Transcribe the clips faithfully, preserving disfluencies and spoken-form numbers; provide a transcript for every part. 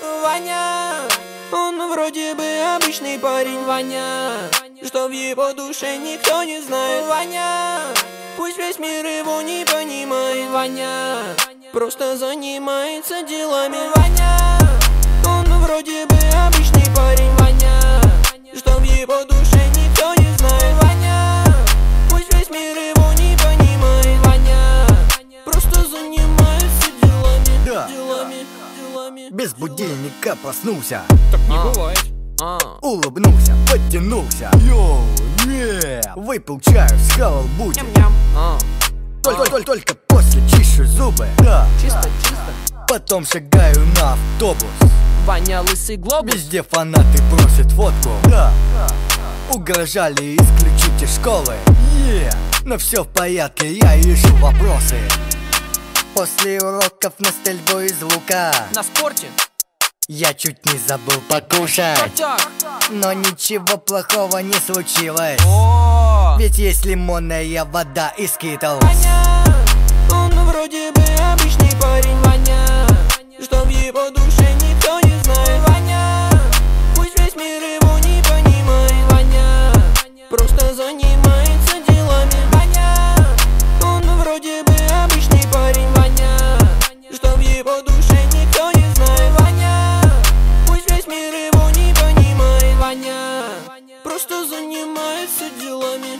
Ваня, он вроде бы обычный парень, Ваня, что в его душе никто не знает. Ваня, пусть весь мир его не понимает. Ваня, просто занимается делами. Ваня, он вроде бы обычный парень, Ваня, что в его душе никто не знает. Ваня, пусть весь мир его не понимает. Ваня, просто занимается делами, да. делами, делами. Без будильника проснулся, так не а. бывает. а. Улыбнулся, подтянулся, йоу, yeah. Выпил чаю, схавал бутик, Ням-ням. а. Только, только, только после чищу зубы, да. Чисто, чисто. Потом шагаю на автобус. Ваня лысый глобус. Везде фанаты просят фотку, да. Угрожали исключить из школы, yeah. Но все в порядке, я решу вопросы. После уроков на стрельбу из лука На спорте. я чуть не забыл покушать, Котяк. но ничего плохого не случилось. О, Ведь есть лимонная вода и скитлс. Ваня, он вроде бы обычный парень, Ваня, что в его душе никто не знает. Ваня, пусть весь мир его не понимает. Ваня, просто занимается делами. Ваня, он вроде бы обычный парень, Ваня, что в его душе никто не знает. Ваня, пусть весь мир его не понимает. Ваня, просто занимается делами.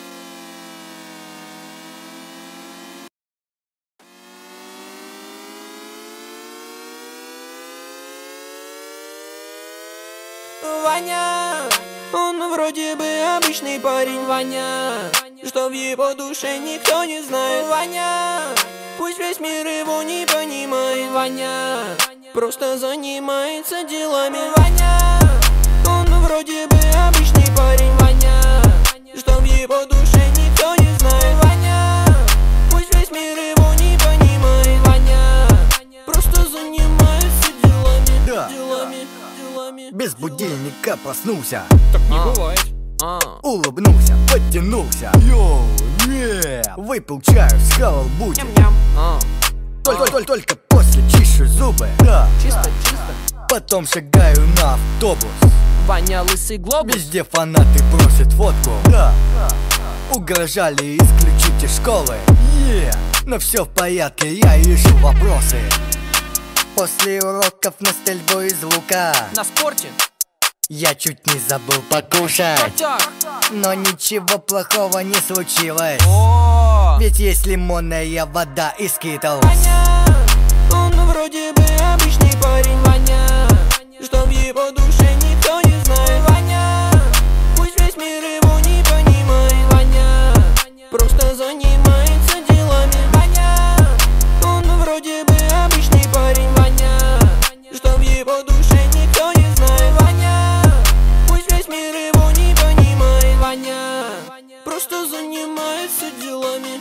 Ваня, он вроде бы обычный парень, Ваня, что в его душе никто не знает. Ваня, пусть весь мир его не понимает. Ваня, просто занимается делами. Ваня, он вроде бы обычный парень, Ваня, что в его душе никто не знает. Ваня, пусть весь мир его не понимает. Ваня, просто занимается делами, Да. делами, делами. Без будильника проснулся, так не а. бывает. А. улыбнулся, подтянулся, йоу, yeah. Выпил чаю, схавал бутик, Ням-ням. а. только, только, только после чищу зубы, да. Чисто, чисто. Потом шагаю на автобус. Ваня лысый глобус. Везде фанаты просят фотку, да. Угрожали исключить из школы, yeah. Но все в порядке, я решу вопросы. После уроков на стрельбу из лука На спорте. я чуть не забыл покушать, Котяк. но ничего плохого не случилось. О, Ведь есть лимонная вода и скитлс. Ваня, он вроде бы обычный парень, Ваня, что в его душе никто не знает. Ваня, пусть весь мир его не понимает. Ваня, просто занимается делами. Ваня, он вроде бы обычный парень, Ваня, что в его душе никто не знает. Ваня, пусть весь мир его не понимает. Ваня, просто занимается делами.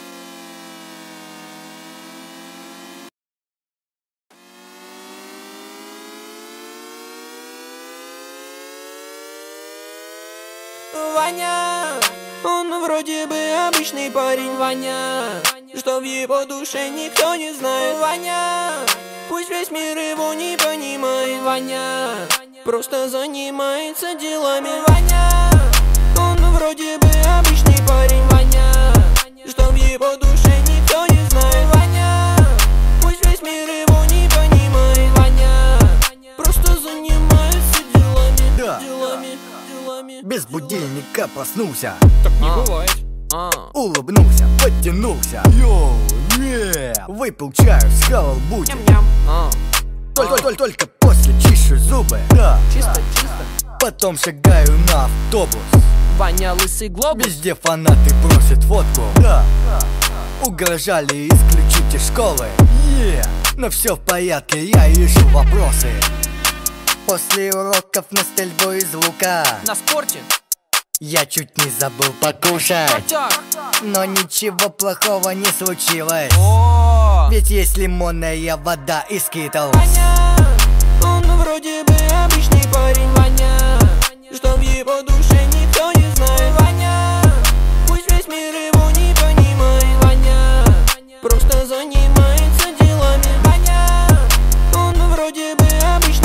Ваня, он вроде бы обычный парень, Ваня, что в его душе никто не знает. Ваня, пусть весь мир его не понимает. Ваня, просто занимается делами. Ваня, он вроде бы обычный парень, Ваня, что в его душе никто не знает. Ваня, пусть весь мир его не понимает. Ваня, просто занимается делами, Да. делами, делами. Без будильника проснулся, так не а. бывает. А. улыбнулся, подтянулся, йоу, yeah. Выпил чаю, схавал бутик, Ням-ням. а. только, только, только после чищу зубы, да. Чисто, чисто. Потом шагаю на автобус. Ваня лысый глобус. Везде фанаты просят фотку, да. Угрожали исключить из школы, yeah. Но все в порядке, я решу вопросы. После уроков на стрельбу из лука На спорте. я чуть не забыл покушать, Котяк. но ничего плохого не случилось. О, Ведь есть лимонная вода и скитлс. Ваня, он вроде бы обычный парень, Ваня, что в его душе никто не знает. Ваня, пусть весь мир его не понимает. Ваня, просто занимается делами. Ваня, он вроде бы обычный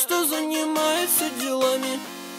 просто занимается делами.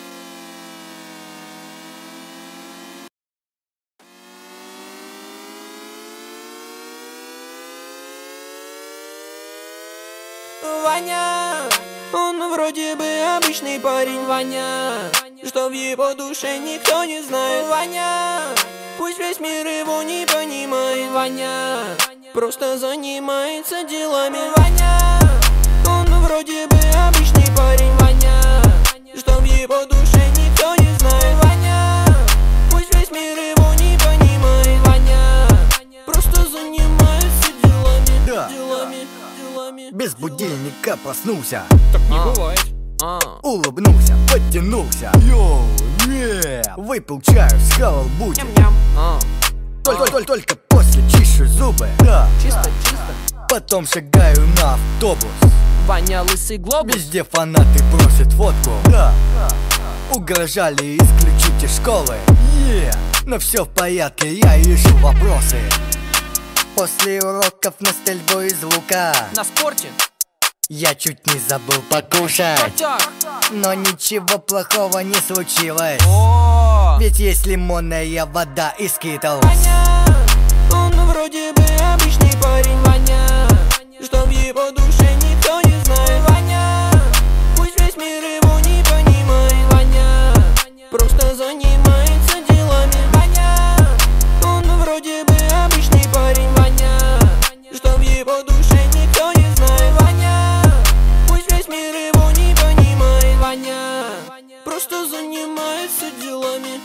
Ваня, он вроде бы обычный парень, Ваня, что в его душе никто не знает. Ваня, пусть весь мир его не понимает. Ваня, просто занимается делами. Ваня, он вроде бы обычный парень, Ваня, что в его душе никто не знает. Ваня, пусть весь мир его не понимает. Ваня, просто занимается делами, Да. делами, делами. Без будильника проснулся, Так не А. бывает. А. улыбнулся, подтянулся. Йоу, не, выпил чаю, схавал бутик. Ням-ням. А. Только, только, только после чищу зубы. Да. Чисто, чисто. Потом шагаю на автобус. Ваня лысый глобус. Везде фанаты просят фотку. Да. Угрожали исключить из школы. Yeah. Но все в порядке, я ищу вопросы. После уроков на стрельбу из лука На спорте. я чуть не забыл покушать. Крутяк. Но ничего плохого не случилось. О. Ведь есть лимонная вода и скитлс. Ваня, он вроде бы обычный парень, Ваня, что в его душе никто не знает. Ваня, пусть весь мир его не понимает. Ваня, просто занимается делами. Ваня, он вроде бы обычный парень, Ваня, что в его душе никто не знает. Ваня, пусть весь мир его не понимает. Ваня, просто занимается делами.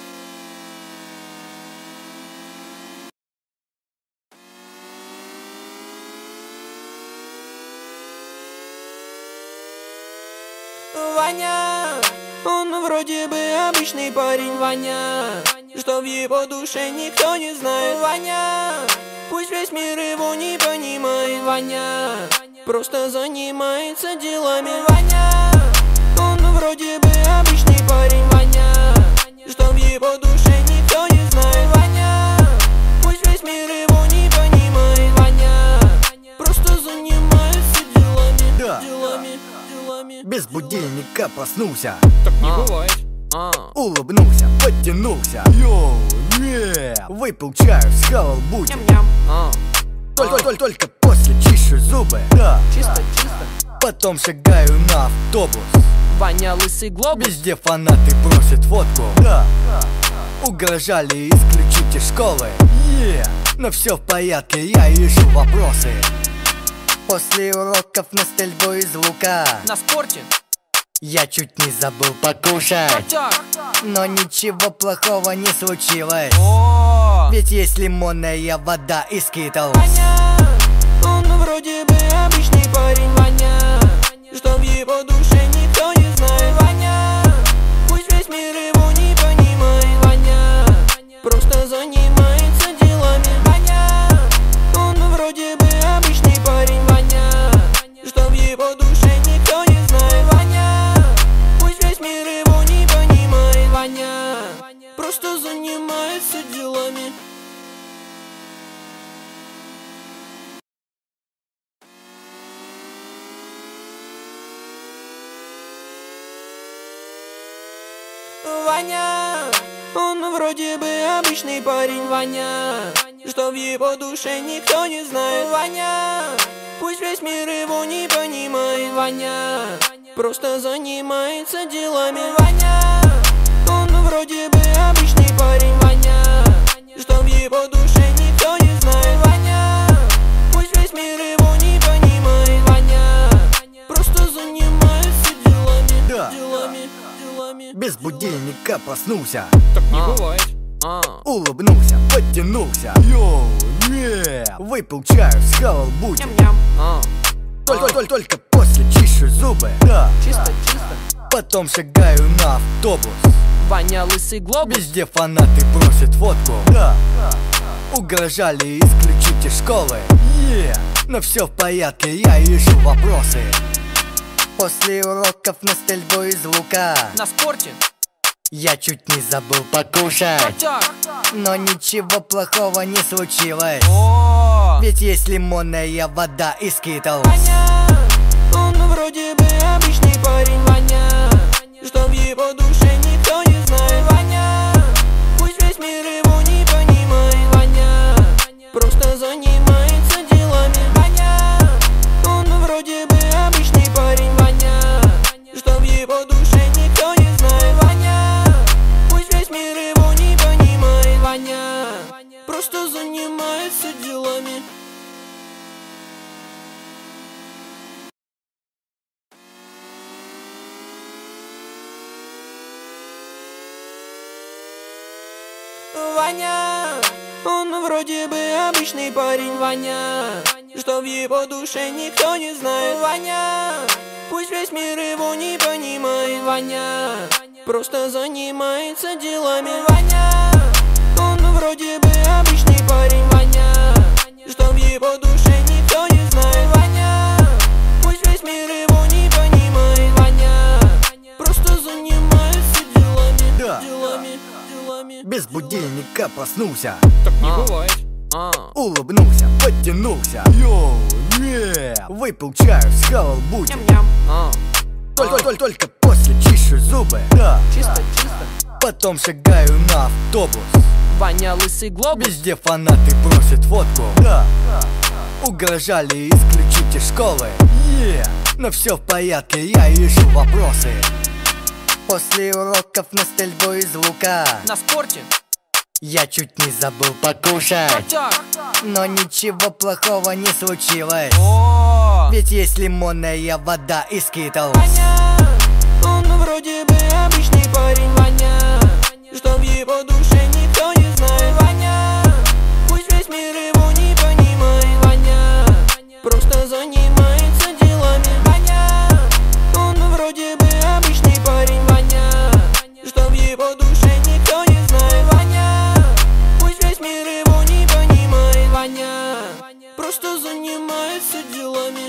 Ваня, он вроде бы обычный парень, Ваня, что в его душе никто не знает. Ваня, пусть весь мир его не понимает. Ваня, просто занимается делами. Ваня, он вроде бы обычный парень, Ваня, что в его душе никто не знает. Ваня, пусть весь мир его не понимает. Ваня, просто занимается делами, Да. делами, делами. Без будильника проснулся, Так не А. бывает. А. улыбнулся, подтянулся. Йоу, не, выпил чаю, схавал бутик. Ням-ням. А. Только, только, только после чищу зубы. Да. Чисто, чисто. Потом шагаю на автобус. Ваня лысый глобус. Везде фанаты просят фотку. Да. Угрожали исключить из школы. Yeah. Но все в порядке, я ищу вопросы. После уроков на стрельбу из лука На спорте. я чуть не забыл покушать. Крутяк. Но ничего плохого не случилось. О. Ведь есть лимонная вода и скитлс. Ваня, он вроде бы обычный парень, Ваня, что в его душе никто не знает. Ваня, пусть весь мир его не понимает. Ваня, просто занимается делами. Ваня, он вроде бы обычный парень, Ваня, что в его душе никто не знает. Ваня, пусть весь мир его не понимает. Ваня, просто занимается делами. Ваня, он вроде бы обычный парень, Ваня, что в его душе никто не знает. Ваня, пусть весь мир его не понимает. Ваня, просто занимается делами. Ваня, он вроде бы обычный парень, Ваня, что в его душе никто не знает. Ваня, пусть весь мир его не понимает. Ваня, просто занимается делами, Да. делами, делами. Без будильника проснулся, Так не А. бывает. А. улыбнулся, подтянулся. Йоу, не, выпил чаю, схавал бутик. Ням-ням. А. Только, только, только после чищу зубы. Да. Чисто, чисто. Потом шагаю на автобус. Ваня лысый глобус. Везде фанаты просят фотку. Да. Угрожали исключить из школы. Yeah. Но все в порядке, я ищу вопросы. После уроков на стрельбу из лука На спорте. я чуть не забыл покушать. Крутяк. Но ничего плохого не случилось. О. Ведь есть лимонная вода и скитлс. Ваня, он вроде бы обычный парень. Ваня, он вроде бы обычный парень, Ваня, что в его душе никто не знает, Ваня. Пусть весь мир его не понимает, Ваня, просто занимается делами, Ваня. Он вроде бы обычный парень, Ваня, что в его душе никто не знает, Ваня. Пусть весь мир его не понимает, Ваня, просто занимается делами, Да. делами, делами. Без будильника проснулся, Так не А. бывает. А. улыбнулся, подтянулся. Йоу, не, выпил чаю, схавал бути. Ням-ням. А. Только, только, только после чищу зубы. Да. Чисто, чисто. Потом шагаю на автобус. Ваня лысый глобус. Везде фанаты просят фотку. Да. Угрожали исключить из школы. Yeah. Но все в порядке, я решу вопросы. После уроков на стрельбу из лука На спорте. я чуть не забыл покушать, Крутяк. но ничего плохого не случилось. О. Ведь есть лимонная вода и скитлс. Ваня, он вроде бы обычный парень, Ваня, что в его душе никто не знает, Ваня. Пусть весь мир его не понимает, Ваня, просто занимается делами, Ваня. Он вроде бы обычный парень, Ваня, что в его душе никто не знает, Ваня. Пусть весь мир его не понимает, Ваня, просто занимается делами.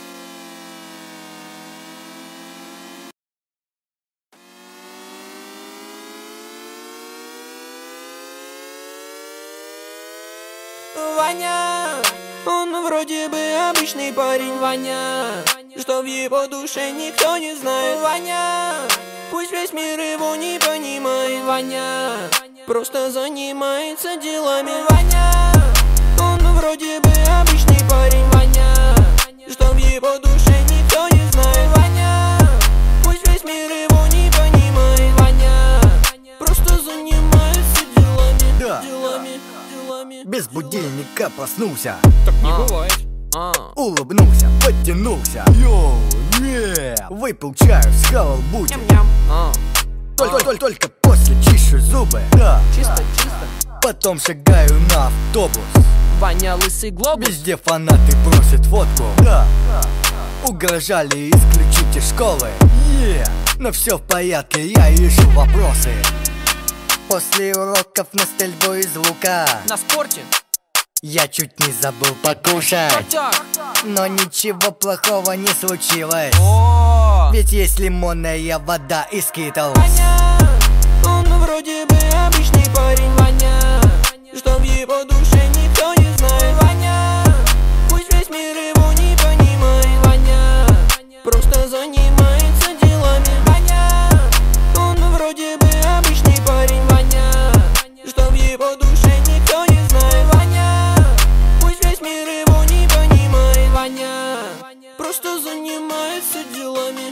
Ваня, он вроде бы обычный парень, Ваня, что в его душе никто не знает, Ваня. Пусть весь мир его не понимает, Ваня, просто занимается делами, Ваня. Он вроде бы обычный парень, Ваня, что в его душе никто не знает, Ваня. Пусть весь мир его не понимает, Ваня, просто занимается делами, Да. делами, делами. Без будильника проснулся, Так не А. бывает. А. улыбнулся, подтянулся. Йоу, не, выпил чаю, схавал бути. Ням-ням. А. Только, только, только после чищу зубы. Да. Чисто, чисто. Потом шагаю на автобус. Ваня лысый глобус. Везде фанаты просят фотку. Да. Угрожали исключить из школы. Yeah. Но все в порядке, я решу вопросы. После уроков на стрельбу из лука На спорте. я чуть не забыл покушать, Крутяк. но ничего плохого не случилось. О. Ведь есть лимонная вода и скитлс. Ваня, он вроде бы обычный парень, Ваня, что в его душе никто не знает, Ваня. Пусть весь мир его не понимает, Ваня, просто занимается делами, Ваня. Он вроде бы обычный парень, Ваня, что в его душе никто не знает, Ваня. Пусть весь мир его не понимает, Ваня, просто занимается делами.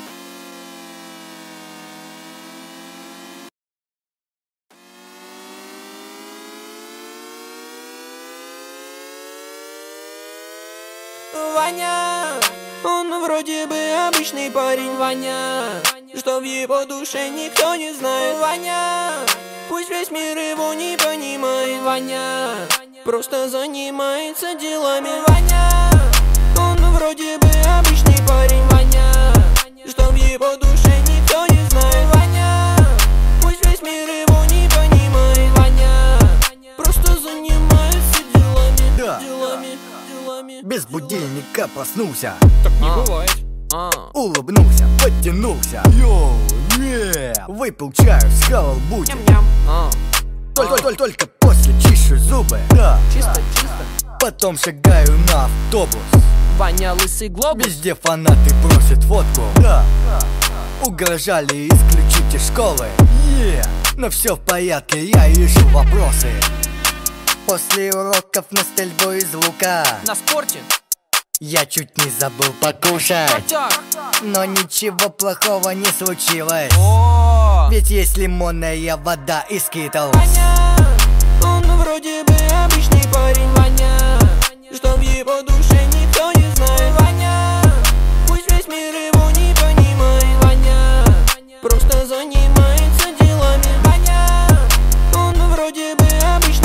Ваня, он вроде бы обычный парень, Ваня, что в его душе никто не знает, Ваня. Пусть весь мир его не понимает, Ваня, просто занимается делами, Ваня. Он вроде бы обычный парень, Ваня, что в его душе никто не знает, Ваня. Пусть весь мир его не понимает, Ваня, просто занимается делами, Да. делами, делами. Без будильника проснулся, Так не А. бывает. А. улыбнулся, подтянулся. Йоу, не, выпил чаю, схавал бути. Ням-ням. А. Только, только, только после чищу зубы. Да. Чисто, чисто. Потом шагаю на автобус. Ваня лысый глобус. Везде фанаты просят фотку. Да. Угрожали исключить из школы. Yeah. Но все в порядке, я решу вопросы. После уроков на стрельбу из лука На спорте. я чуть не забыл покушать, Крутяк. но ничего плохого не случилось. О. Ведь есть лимонная вода и скитлс. Ваня, он вроде бы обычный парень, Ваня, что в его душе никто не знает, Ваня. Пусть весь мир его не понимает, Ваня, просто занимается делами, Ваня. Он вроде бы обычный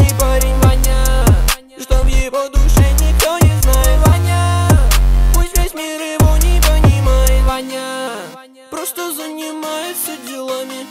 просто занимается делами.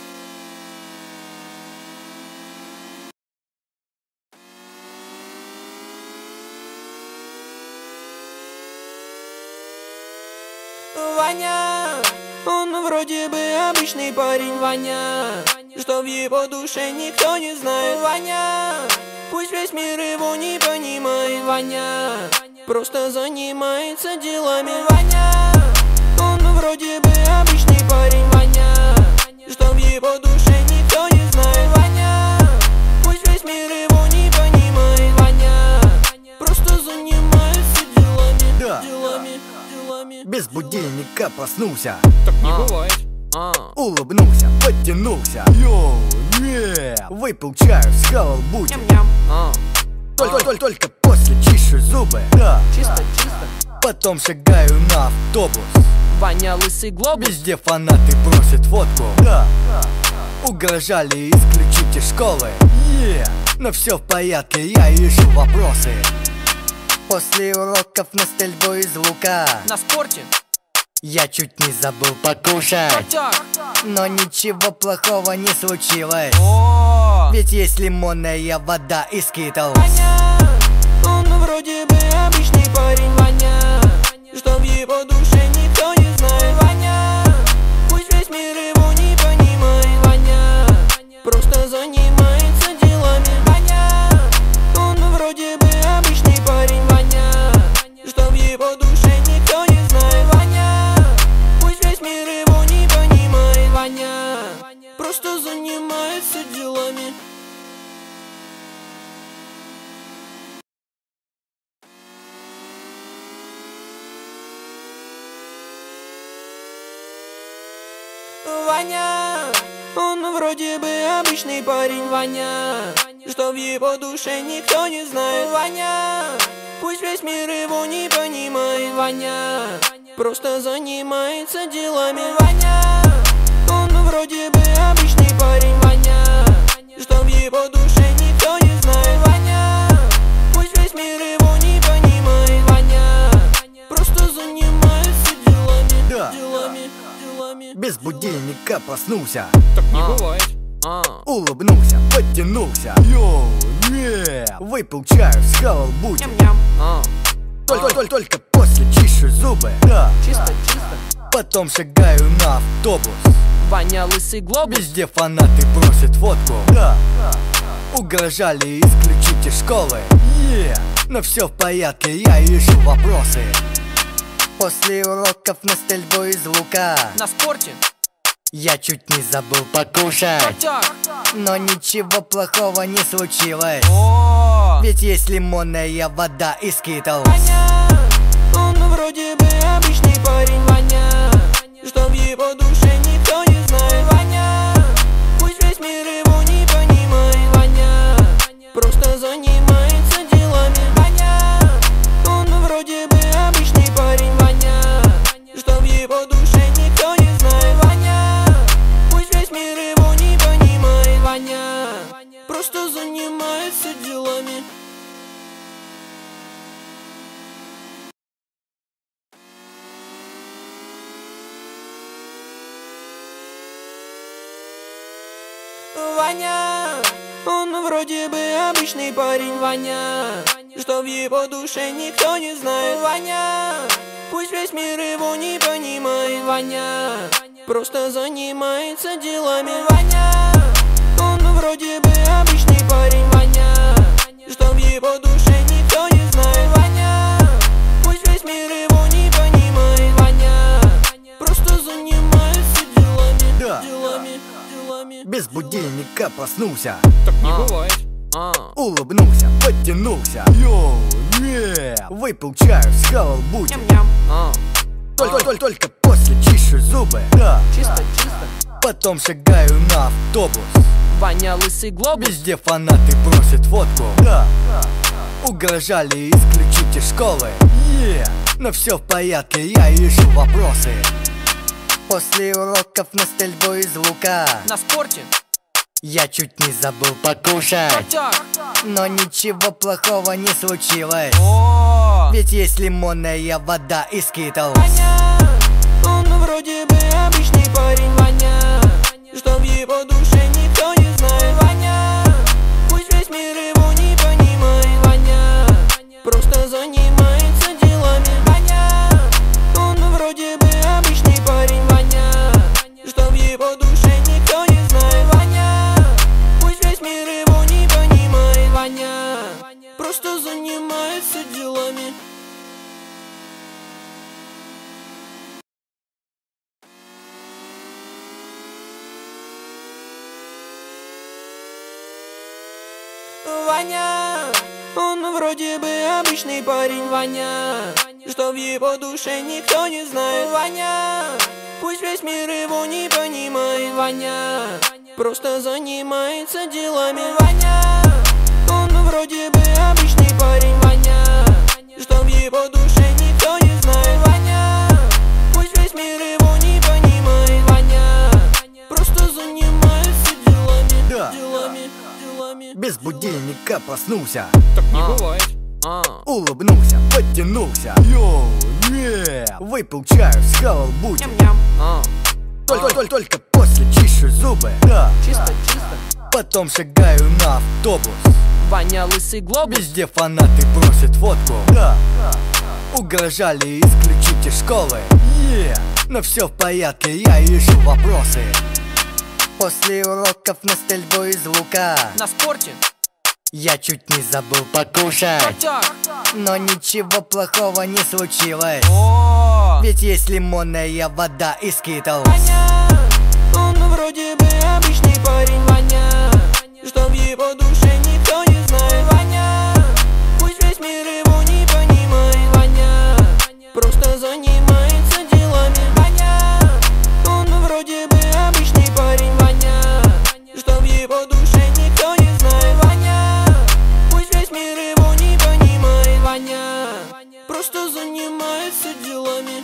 Ваня, он вроде бы обычный парень, Ваня, что в его душе никто не знает. Ваня, пусть весь мир его не понимает. Ваня, просто занимается делами. Ваня, он вроде бы обычный парень, Ваня, что в его душе никто не знает. Ваня, пусть весь мир его не понимает. Ваня, просто занимается делами, Да. делами, делами. Без будильника проснулся, Так не А. бывает. А. улыбнулся, подтянулся. Йоу, не, выпил чаю, схавал бутик. Ням-ням. А. Только, только, только после чищу зубы. Да. Чисто, чисто. Потом шагаю на автобус. Ваня лысый глобус. Везде фанаты просят фотку. Да. Угрожали исключить из школы. Yeah. Но все в порядке, я решу вопросы. После уроков на стрельбу из лука На спорте. я чуть не забыл покушать, Крутяк. но ничего плохого не случилось. О. Ведь есть лимонная вода и скитлс. Ваня, он вроде бы обычный парень, Ваня, что в его душе никто не знает. Ваня, пусть весь мир его не понимает. Ваня, просто занимается делами. Ваня, он вроде бы обычный парень, Ваня, что в его душе никто не знает. Ваня, пусть весь мир его не понимает. Ваня, просто занимается делами. Ваня, он вроде бы обычный парень, Ваня, что в его душе никто не знает. Ваня, пусть весь мир его не понимает. Ваня, просто занимается делами. Ваня, он вроде бы обычный парень, Ваня, что в его душе никто не знает. Ваня, пусть весь мир его не понимает. Ваня, просто занимается делами, Да. делами, делами. Без будильника проснулся, Так не А. бывает. А. улыбнулся, подтянулся. Йоу, не, выпил чаю, схавал бутик. Ням-ням. А. Только, только, только после чищу зубы. Да. Чисто, чисто. Потом шагаю на автобус. Ваня лысый глобус. Везде фанаты просят фотку. Да. Угрожали исключить из школы. Yeah. Но все в порядке, я решу вопросы. После уроков на стрельбу из лука На спорте. я чуть не забыл покушать, Крутяк. но ничего плохого не случилось. О. Ведь есть лимонная вода и скитлс. Ваня, он вроде бы обычный парень, Ваня, что в его душе никто не знает. Ваня, пусть весь мир его не понимает. Ваня, просто занимается делами. Ваня, он вроде бы обычный парень, Ваня, что в его душе никто не знает. Ваня, пусть весь мир его не понимает. Ваня, просто занимается делами. Ваня, он вроде бы обычный парень, Ваня, что в его душе никто не знает. Ваня, пусть весь мир его не понимает. Ваня, просто занимается делами. Ваня, он вроде бы обычный парень, Ваня, что в его душе никто не знает. Ваня, пусть весь мир его не понимает. Ваня, просто занимается делами, Да. делами, делами. Без будильника проснулся, Так не А. бывает. А. улыбнулся, подтянулся. Йоу, не, выпил чаю, схавал бутик. Ням-ням. А. Только, только, только после чищу зубы. Да. Чисто, чисто. Потом шагаю на автобус. Ваня лысый глобус. Везде фанаты просят фотку. Да. Угрожали исключить из школы. Yeah. Но все в порядке, я решу вопросы. После уроков на стрельбу из лука На спорте. я чуть не забыл покушать, Крутяк. но ничего плохого не случилось. О. Ведь есть лимонная вода и скитлс. Ваня, он вроде бы обычный Ваня, он вроде бы обычный парень, Ваня, что в его душе никто не знает, Ваня. Пусть весь мир его не понимает, Ваня, просто занимается делами, Ваня. Он вроде бы обычный парень, Ваня, что в его душе никто не знает, Ваня. Пусть весь мир его не понимает, Ваня, просто занимается делами, Да. делами, делами. Без будильника проснулся, Так не А. бывает. А. улыбнулся, подтянулся. Йоу, не, выпил чаю, схавал бутик. Ням-ням. А. Только, только, только после чищу зубы. Да. Чисто, чисто. Потом шагаю на автобус. Ваня лысый глобус. Везде фанаты просят фотку. Да. Угрожали исключить из школы. Yeah. Но все в порядке, я решу вопросы. После уроков на стрельбу из лука На спорте. я чуть не забыл покушать, Крутяк. но ничего плохого не случилось. О. Ведь есть лимонная вода и скитлс. Ваня, он вроде бы обычный парень, Ваня, что в его душе никто не знает, Ваня. Пусть весь мир его не понимает, Ваня, просто занимается делами, Ваня. Он вроде бы обычный парень, Ваня, что в его душе никто не знает, Ваня. Пусть весь мир его не понимает, Ваня, просто занимается делами.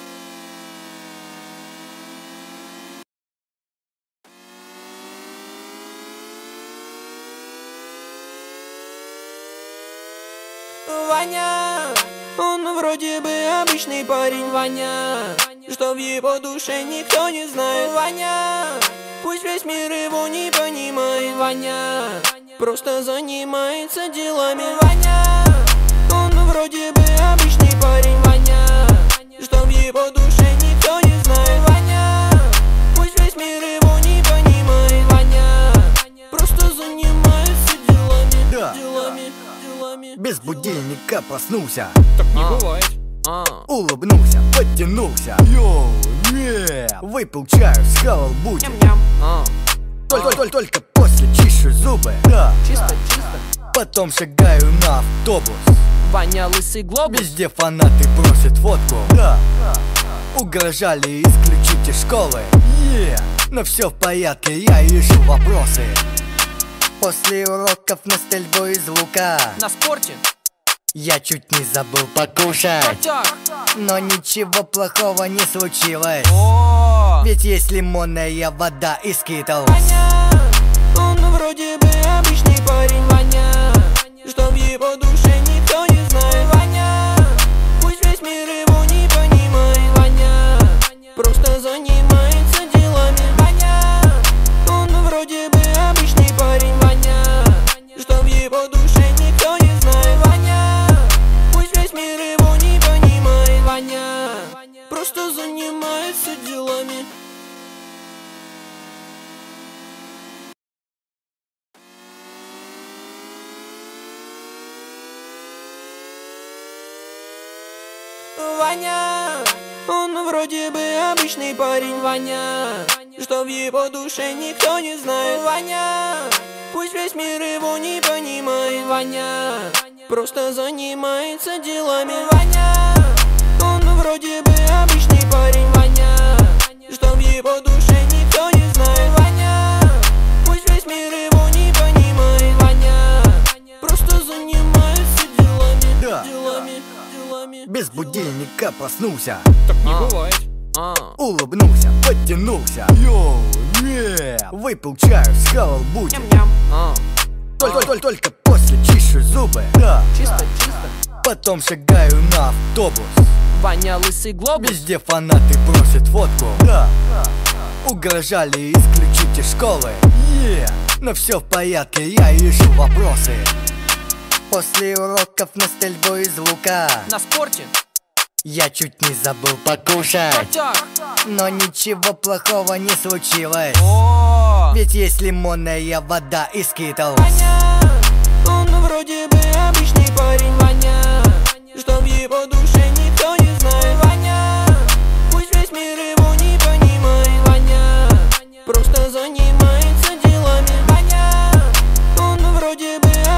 Ваня, он вроде бы обычный парень, Ваня, что в его душе никто не знает, Ваня. Пусть весь мир его не понимает, Ваня, просто занимается делами, Ваня. Он вроде бы обычный парень, Ваня, что в его душе никто не знает, Ваня. Пусть весь мир его не понимает, Ваня, просто занимается делами, Да. делами, делами. Без будильника проснулся, Так не А. бывает. А. улыбнулся, подтянулся. Йоу, не, выпил чаю, схавал бутик. Ням-ням. А. Только, только, только после чищу зубы. Да. Чисто, чисто. Потом шагаю на автобус. Ваня лысый глобус. Везде фанаты просят фотку. Да. Угрожали исключить из школы. Yeah. Но все в порядке, я решу вопросы. После уроков на стрельбу из лука На спорте. я чуть не забыл покушать, Крутяк. но ничего плохого не случилось. О. Ведь есть лимонная вода и скитлс. Ваня, он вроде бы обычный парень, Ваня, что в его душе никто не знает, Ваня. Пусть весь мир его не понимает, Ваня, просто занимается делами, Ваня. Он вроде бы обычный парень, Ваня, что в его душе никто не знает, Ваня. Пусть весь мир его не понимает, Ваня, просто занимается делами. Ваня, он вроде бы обычный парень, Ваня, что в его душе никто не знает, Ваня. Пусть весь мир его не понимает, Ваня, просто занимается делами, Ваня. Он вроде бы обычный парень, Ваня, что в его душе никто не знает, Ваня. Пусть весь мир его не понимает, Ваня, просто занимается делами, Да. делами, делами. Без будильника проснулся, Так не А. бывает. А. улыбнулся, подтянулся. Йоу, не, выпил чаю, схавал бутик. Ням-ням. А. Только, только, только после чищу зубы. Да. Чисто, чисто. Потом шагаю на автобус. Ваня лысый глобус. Везде фанаты просят фотку. Да. Угрожали исключить из школы. Yeah. Но все в порядке, я решу вопросы. После уроков на стрельбу из лука На спорте. я чуть не забыл покушать, Крутяк. но ничего плохого не случилось. О. Ведь есть лимонная вода и скитлс. Ваня, он вроде бы обычный парень, Ваня, что в его душе никто не знает, Ваня. Пусть весь мир его не понимает, Ваня, просто занимается делами, Ваня. Он вроде бы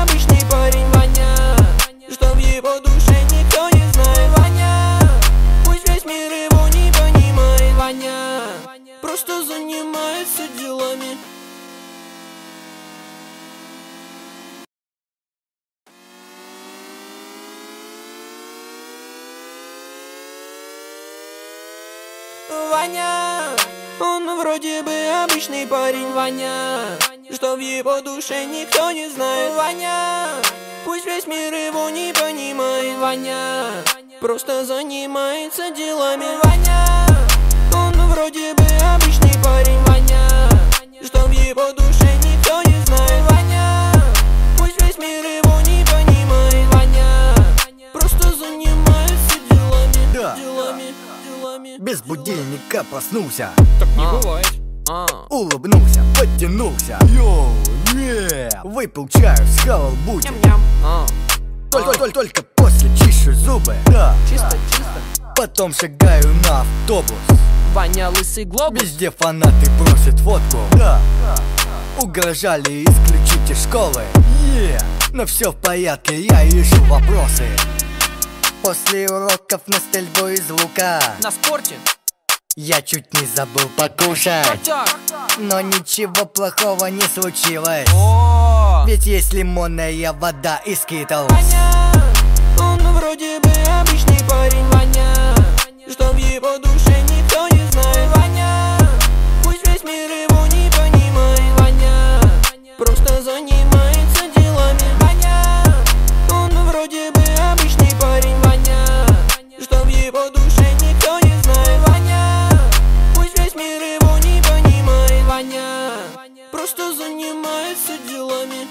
Ваня, он вроде бы обычный парень, Ваня, что в его душе никто не знает, Ваня. Пусть весь мир его не понимает, Ваня, просто занимается делами, Ваня. Он вроде бы обычный парень, Ваня, что в его душе никто не знает, Ваня. Пусть весь мир его не понимает, Ваня, просто занимается делами, Да. делами, делами. Без будильника проснулся, Так не А. бывает. А. улыбнулся, подтянулся. Йоу, не, выпил чаю, схавал бути. Ням-ням. А. Только, только, только после чищу зубы. Да. Чисто, чисто. Потом шагаю на автобус. Ваня лысый глобус. Везде фанаты просят фотку. Да. Угрожали исключить из школы. Yeah. Но все в порядке, я решу вопросы. После уроков на стрельбу из лука На спорте. я чуть не забыл покушать, Крутяк. но ничего плохого не случилось. О. Ведь есть лимонная вода и скитлс. Ваня, он вроде бы обычный парень, Ваня, что в его душе никто не знает, Ваня. Пусть весь мир его не понимает, Ваня, просто занимается делами, Ваня. Он вроде бы обычный парень, Ваня, что в его душе никто не знает, Ваня. Пусть весь мир его не понимает, Ваня, просто занимается делами.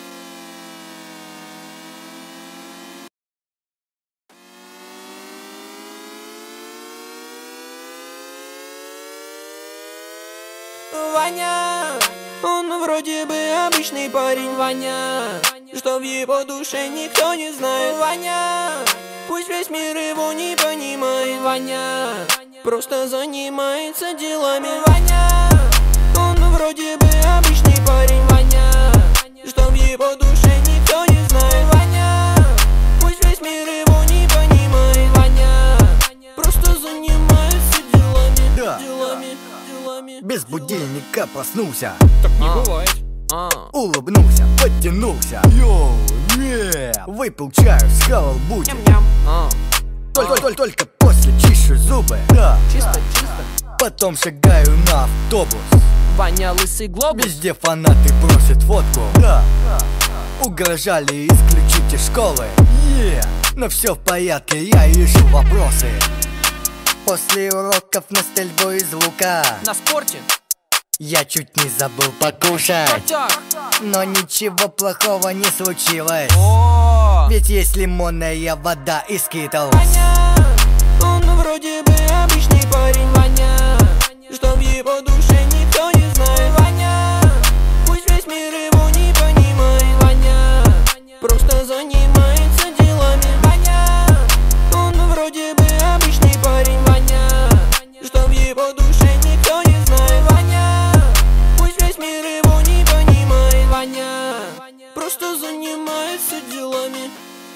Ваня, он вроде бы обычный парень, Ваня, что в его душе никто не знает, Ваня. Пусть весь мир его не понимает, Ваня, просто занимается делами, Ваня. Он вроде бы обычный парень, Ваня, что в его душе никто не знает, Ваня. Пусть весь мир его не понимает, Ваня, просто занимается делами, Да. делами, делами. Без будильника проснулся, Так не А. бывает. А. улыбнулся, подтянулся. Йоу, не, выпил чаю, схавал бути. Ням-ням. А. Только, только, только после чищу зубы. Да. Чисто, чисто. Потом шагаю на автобус. Ваня лысый глобус. Везде фанаты просят фотку. Да. Угрожали исключить из школы. Yeah. Но все в порядке, я решу вопросы. После уроков на стрельбу из лука На спорте. я чуть не забыл покушать, Крутяк. но ничего плохого не случилось. О. Ведь есть лимонная вода и скитлс. Ваня, он вроде бы обычный парень, Ваня, что в его душе никто не знает, Ваня. Пусть весь мир его не понимает, Ваня, просто занимается делами, Ваня. Он вроде бы обычный парень, Ваня, что в его душе никто не знает, Ваня. Пусть весь мир его не понимает, Ваня, просто занимается делами.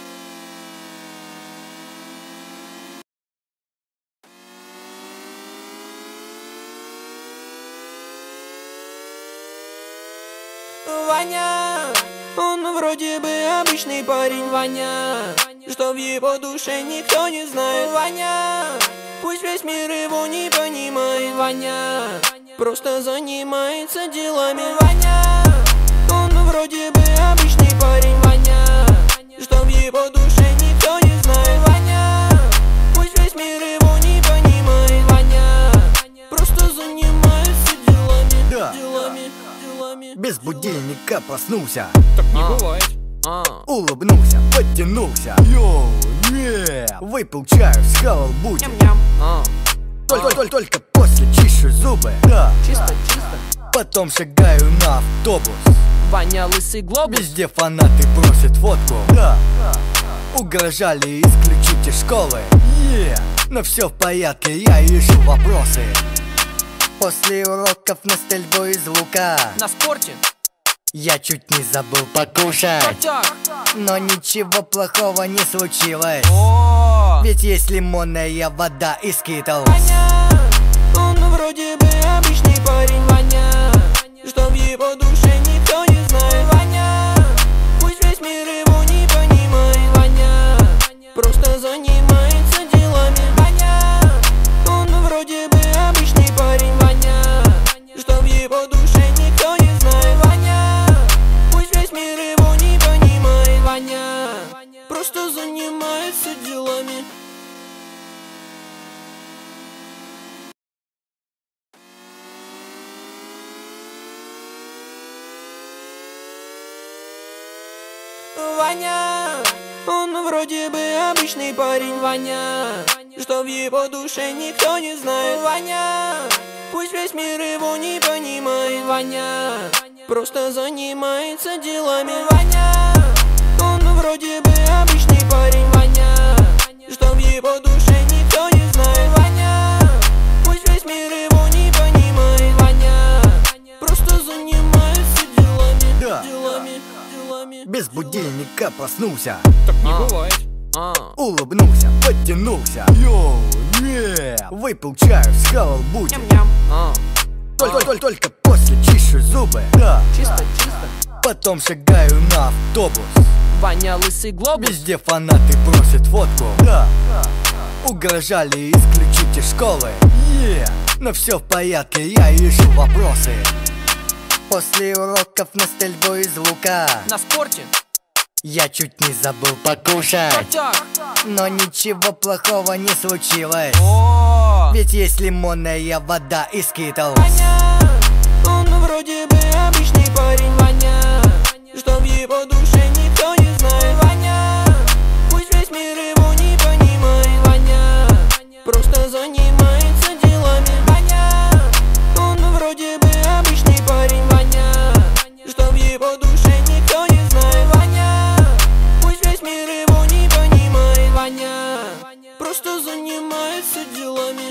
Ваня, он вроде бы обычный парень, Ваня, что в его душе никто не знает, Ваня. Пусть весь мир его не понимает, Ваня, просто занимается делами, Ваня. Он вроде бы обычный парень, Ваня, что в его душе никто не знает, Ваня. Пусть весь мир его не понимает, Ваня, просто занимается делами, Да. делами, делами. Без будильника проснулся, Так не А. бывает. А. улыбнулся, подтянулся. Йоу, не, выпил чаю, схавал бути. Ням-ням. А. Только, только, только после чищу зубы. Да. Чисто, чисто. Потом шагаю на автобус. Ваня лысый глобус. Везде фанаты просят фотку. Да. Угрожали исключить из школы. Yeah. Но все в порядке, я решу вопросы. После уроков на стрельбу из лука На спорте. я чуть не забыл покушать, Крутяк. но ничего плохого не случилось. О. Ведь есть лимонная вода и скитлс. Ваня, он вроде бы обычный парень, Ваня, что в его душе никто не знает, Ваня. Пусть весь мир его не понимает, Ваня, просто занимается делами, Ваня. Он вроде бы обычный Ваня, он вроде бы обычный парень, Ваня, что в его душе никто не знает, Ваня. Пусть весь мир его не понимает, Ваня, просто занимается делами, Ваня. Он вроде бы обычный парень, Ваня, что в его душе никто не знает, Ваня. Пусть весь мир его не понимает, Ваня, просто занимается делами, Да. делами, делами. Без будильника проснулся, Так не А. бывает. А. улыбнулся, подтянулся. Йоу, не, выпил чаю, схавал бутик. Ням-ням. А. Только, только, только после чищу зубы. Да. Чисто, чисто. Потом шагаю на автобус. Ваня лысый глобус. Везде фанаты просят фотку. Да. Угрожали исключить из школы. Yeah. Но все в порядке, я решу вопросы. После уроков на стрельбу из лука На спорте. я чуть не забыл покушать, Крутяк. но ничего плохого не случилось. О. Ведь есть лимонная вода и скитлс. Ваня, он вроде бы обычный парень, Ваня, что в его душе никто не знает, Ваня. Пусть весь мир его не понимает, Ваня, просто занимается делами, Ваня. Он вроде бы обычный парень, Ваня, что в его душе никто не знает, Ваня. Пусть весь мир его не понимает, Ваня, просто занимается делами.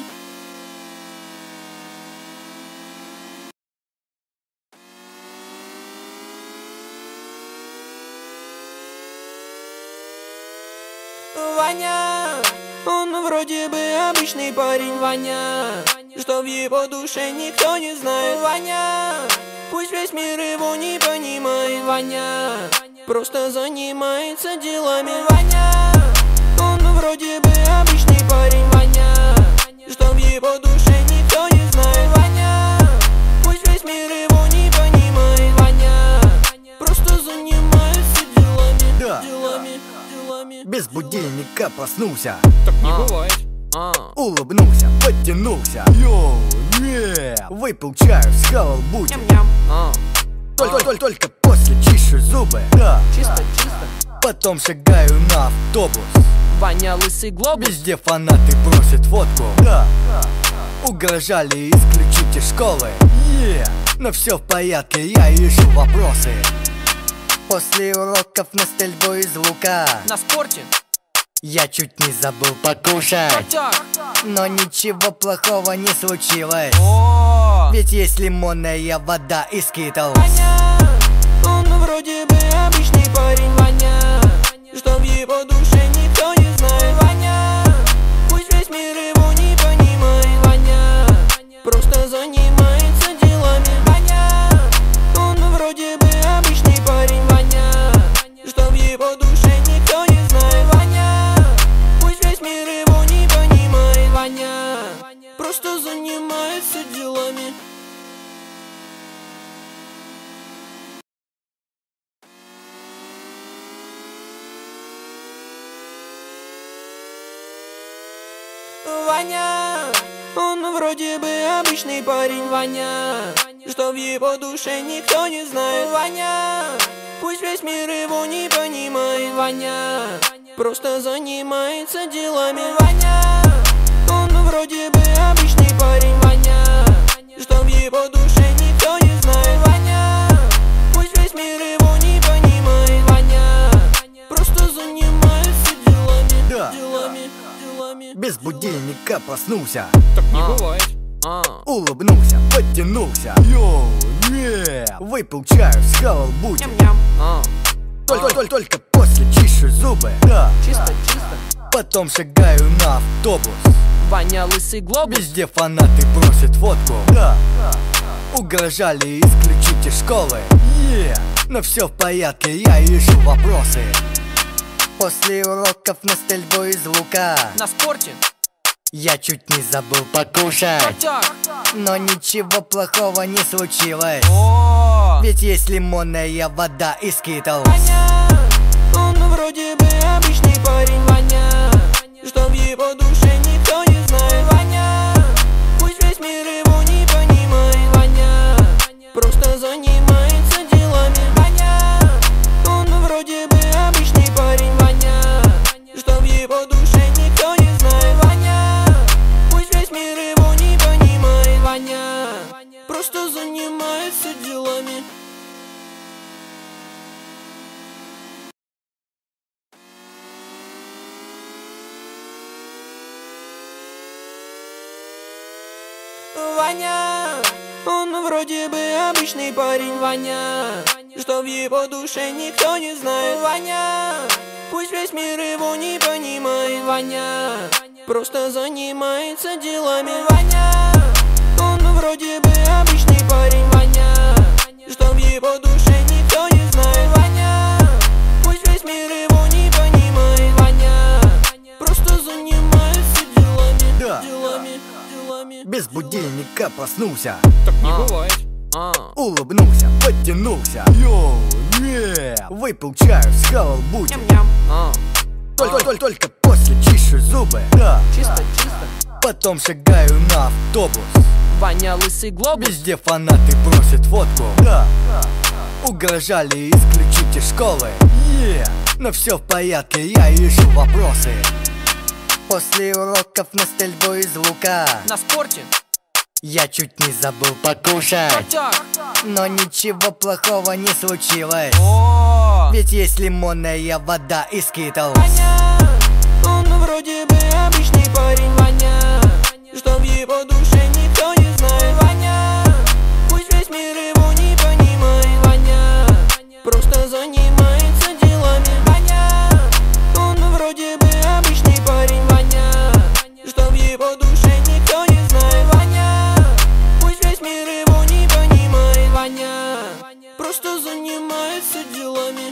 Ваня, он вроде бы обычный парень, Ваня, что в его душе никто не знает, Ваня. Пусть весь мир его не понимает, Ваня, просто занимается делами, Ваня. Он вроде бы обычный парень, Ваня, что в его душе никто не знает, Ваня. Пусть весь мир его не понимает, Ваня, просто занимается делами, Да. делами, делами. Без будильника проснулся, Так не А. бывает. А. улыбнулся, подтянулся. Йоу, не, выпил чаю, схавал бутик. Ням-ням. А. Только, только, только после чищу зубы. Да. Чисто, чисто. Потом шагаю на автобус. Ваня лысый глобус. Везде фанаты просят фотку. Да. Угрожали исключить из школы. Yeah. Но все в порядке, я решу вопросы. После уроков на стрельбу из лука На спорте. я чуть не забыл покушать, Крутяк. но ничего плохого не случилось. О. Ведь есть лимонная вода и скитлс. Ваня, он вроде бы обычный парень, Ваня, что в его душе никто не знает, Ваня. Пусть весь мир его не понимает, Ваня, просто занимается делами, Ваня. Он вроде бы обычный парень, Ваня, что в его душе никто не знает, Ваня. Пусть весь мир его не понимает, Ваня, просто занимается делами. Ваня, он вроде бы обычный парень, Ваня, что в его душе никто не знает, Ваня. Пусть весь мир его не понимает, Ваня, просто занимается делами, Ваня. Он вроде бы обычный парень, Ваня, что в его душе никто не знает, Ваня. Пусть весь мир его не понимает, Ваня, просто занимается делами, Да. делами, делами. Без будильника проснулся, Так не А. бывает. А. улыбнулся, подтянулся. Йоу, не, выпил чаю, схавал бутик. Ням-ням. А. Только, только, только после чищу зубы. Да. Чисто, чисто. Потом шагаю на автобус. Ваня лысый глобус. Везде фанаты просят фотку. Да. Угрожали исключить из школы. Yeah. Но все в порядке, я решу вопросы. После уроков на стрельбу из лука На спорте. я чуть не забыл покушать, Крутяк. но ничего плохого не случилось. О. Ведь есть лимонная вода и скитлс. Ваня, он вроде бы обычный парень, Ваня, что в его душе никто не знает, Ваня. Пусть весь мир его не понимает, Ваня, просто занимается делами, Ваня. Он вроде бы обычный Ваня, он вроде бы обычный парень, Ваня, что в его душе никто не знает, Ваня. Пусть весь мир его не понимает, Ваня, просто занимается делами, Ваня. Он вроде бы обычный парень, Ваня, что в его душе никто не знает, Ваня. Пусть весь мир его не понимает, Ваня, просто занимается делами, Да. делами, делами. Без будильника проснулся, Так не А. бывает. А. улыбнулся, подтянулся. Йоу, не, выпил чаю, схавал бути. Ням-ням. А. Только, только, только после чищу зубы. Да. Чисто, чисто. Потом шагаю на автобус. Ваня лысый глобус. Везде фанаты просят фотку. Да. Угрожали исключить из школы. Yeah. Но все в порядке, я ищу вопросы. После уроков на стрельбу из лука На спорте. я чуть не забыл покушать, Крутяк. но ничего плохого не случилось. О. Ведь есть лимонная вода и скитлс. Ваня, он вроде бы обычный парень, Ваня, что в его душе никто не знает, Ваня. Пусть весь мир его не понимает, Ваня, просто занимается делами, Ваня. Он вроде бы обычный парень, Ваня, что в его душе никто не знает, Ваня. Пусть весь мир его не понимает, Ваня, просто занимается делами.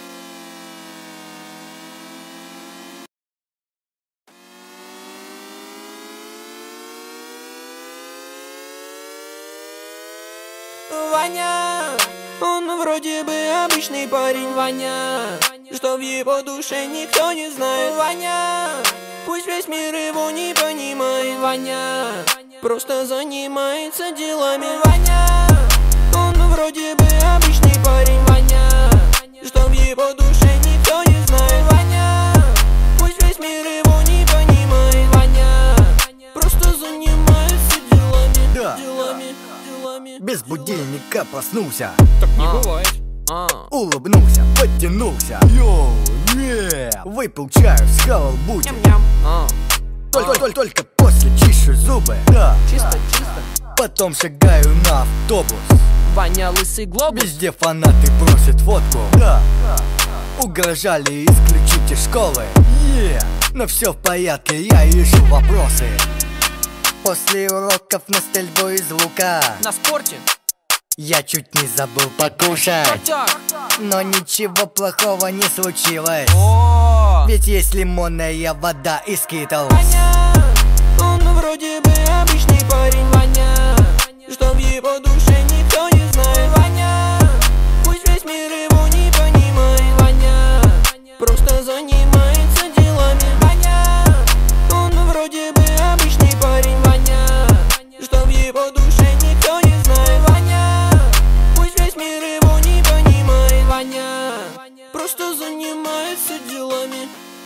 Ваня, он вроде бы обычный парень, Ваня, что в его душе никто не знает, Ваня. Пусть весь мир его не понимает, Ваня, просто занимается делами, Ваня. Он вроде бы обычный парень, Ваня, что в его душе никто не знает, Ваня. Пусть весь мир его не понимает, Ваня, просто занимается делами, Да. делами, делами. Без будильника проснулся, Так не А. бывает. А. улыбнулся, подтянулся. Йоу, не, выпил чаю, схавал бути. Ням-ням. А. Только, только, только после чищу зубы. Да. Чисто, чисто. Потом шагаю на автобус. Ваня лысый глобус. Везде фанаты просят фотку. Да. Угрожали исключить из школы. Yeah. Но все в порядке, я ищу вопросы. После уроков на стрельбу из лука На спорте. я чуть не забыл покушать, Крутяк. но ничего плохого не случилось. О. Ведь есть лимонная вода и скитлс. Ваня, он вроде бы обычный парень, Ваня, что в его душе никто не знает, Ваня. Пусть весь мир его не понимает, Ваня, просто занимается делами, Ваня. Он вроде бы обычный парень, Ваня, что в его душе никто не знает, Ваня. Пусть весь мир его не понимает, Ваня, просто занимается делами.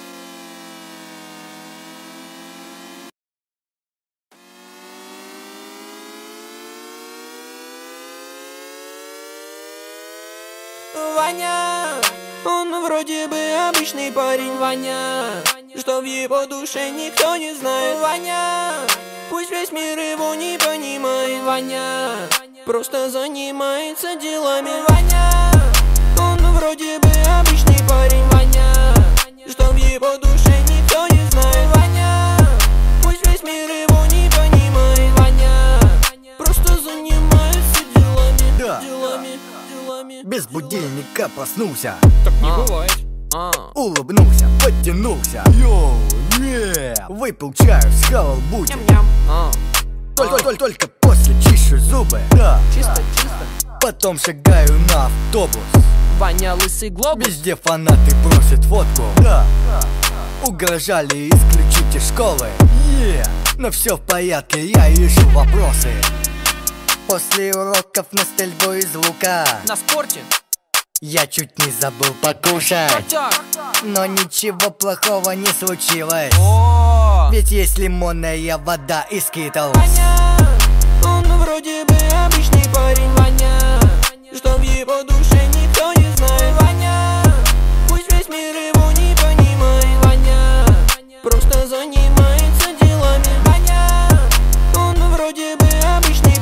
Ваня, он вроде бы обычный парень, Ваня, что в его душе никто не знает, Ваня. Пусть весь мир его не понимает, Ваня, просто занимается делами, Ваня. Он вроде бы обычный парень, Ваня, что в его душе никто не знает, Ваня. Пусть весь мир его не понимает, Ваня, просто занимается делами, Да. делами, делами. Без будильника проснулся, Так не А. бывает. А. улыбнулся, подтянулся. Йоу, не, выпил чаю, схавал бути. Ням-ням. А. Только, только, только после чищу зубы. Да. Чисто, чисто. Потом шагаю на автобус. Ваня лысый глобус. Везде фанаты просят фотку. Да. Угрожали исключить из школы. Yeah. Но все в порядке, я ищу вопросы. После уроков на стрельбу из лука На спорте. я чуть не забыл покушать, Крутяк. но ничего плохого не случилось. О. Ведь есть лимонная вода и скитлс. Ваня, он вроде бы обычный парень, Ваня, что в его душе никто не знает, Ваня. Пусть весь мир его не понимает, Ваня, просто занимается делами, Ваня. Он вроде бы обычный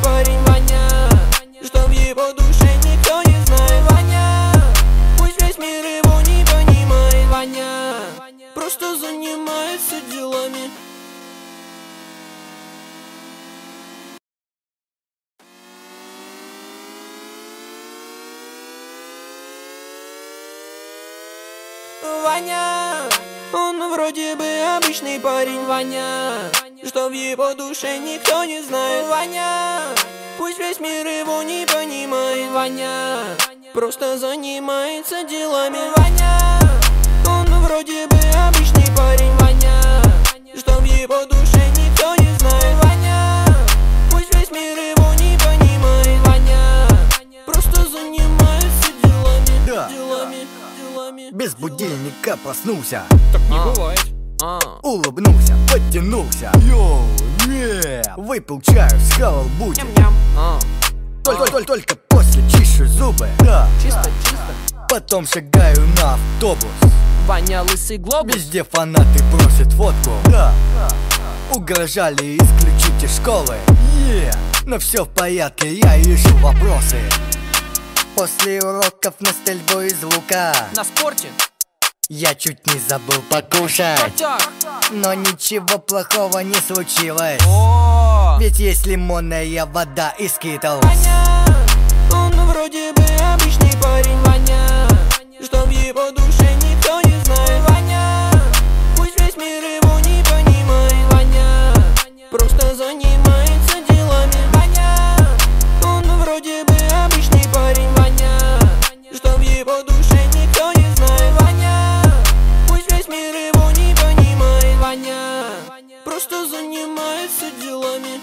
Ваня, он вроде бы обычный парень, Ваня, что в его душе никто не знает, Ваня. Пусть весь мир его не понимает, Ваня, просто занимается делами, Ваня. Он вроде бы обычный парень, Ваня, что в его душе никто не знает, Ваня. Пусть весь мир его не понимает, Ваня, просто занимается делами, Да. делами, делами. Без будильника проснулся, Так не А. бывает. А. улыбнулся, подтянулся. Йоу, не, выпил чаю, схавал бутик. Ням-ням. А. Только, только, только после чищу зубы. Да. Чисто, чисто. Потом шагаю на автобус. Ваня лысый глобус. Везде фанаты просят фотку. Да. Угрожали исключить из школы. Yeah. Но все в порядке, я ищу вопросы. После уроков на стрельбу из лука На спорте. я чуть не забыл покушать, Крутяк. но ничего плохого не случилось. О. Ведь есть лимонная вода из Skittles. Ваня, он вроде бы обычный парень, Ваня, что в его душе никто не знает, Ваня. Пусть весь мир его не понимает, Ваня, просто занимается делами, Ваня. Он вроде бы обычный парень, Ваня, что в его душе никто не знает, Ваня. Пусть весь мир его не понимает, Ваня, просто занимается делами.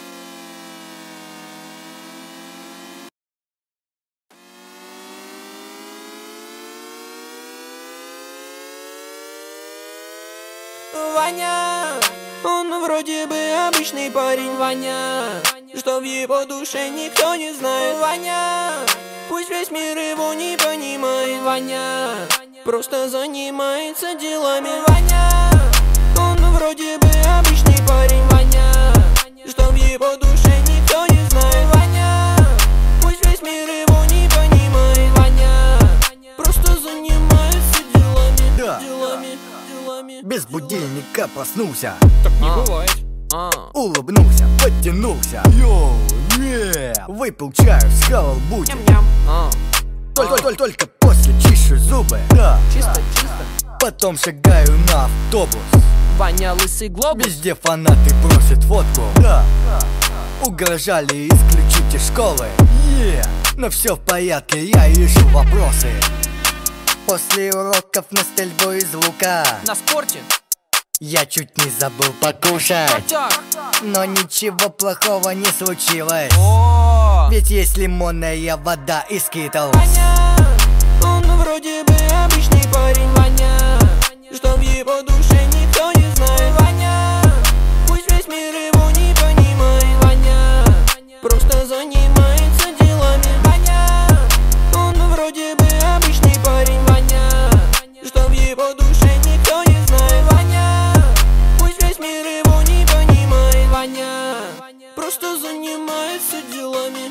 Ваня, он вроде бы обычный парень, Ваня, что в его душе никто не знает, Ваня. Пусть весь мир его не понимает, Ваня, просто занимается делами, Ваня. Он вроде бы обычный парень, Ваня, что в его душе никто не знает, Ваня. Пусть весь мир его не понимает, Ваня, просто занимается делами, Да. делами, делами. Без будильника проснулся, Так не А. бывает. А. улыбнулся, подтянулся. Йоу, не, выпил чаю, схавал бутик. Ням-ням. А. Только, только, только после чищу зубы. Да. Чисто, чисто. Потом шагаю на автобус. Ваня лысый глобус. Везде фанаты просят фотку. Да. Угрожали исключить из школы. Yeah. Но все в порядке, я ищу вопросы. После уроков на стрельбу из лука На спорте. я чуть не забыл покушать, Крутяк. но ничего плохого не случилось. О. Ведь есть лимонная вода из Skittles. Ваня, он вроде бы обычный парень, Ваня, что в его душе никто не знает, Ваня. Пусть весь мир его не понимает, Ваня, просто занимается делами, Ваня. Он вроде бы обычный парень, Ваня, что в его душе никто не знает, Ваня. Пусть весь мир его не понимает, Ваня, просто занимается делами.